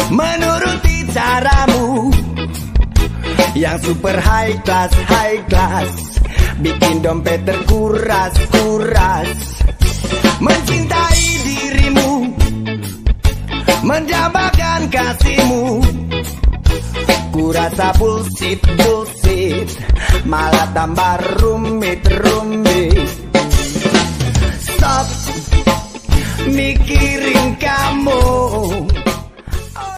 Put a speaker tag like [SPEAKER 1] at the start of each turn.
[SPEAKER 1] menuruti caramu yang super high class, bikin dompet terkuras-kuras. Mencintai dirimu, menjambakan kasihmu, ku rasa bullshit, malah tambah rumit. Stop mikirin kamu,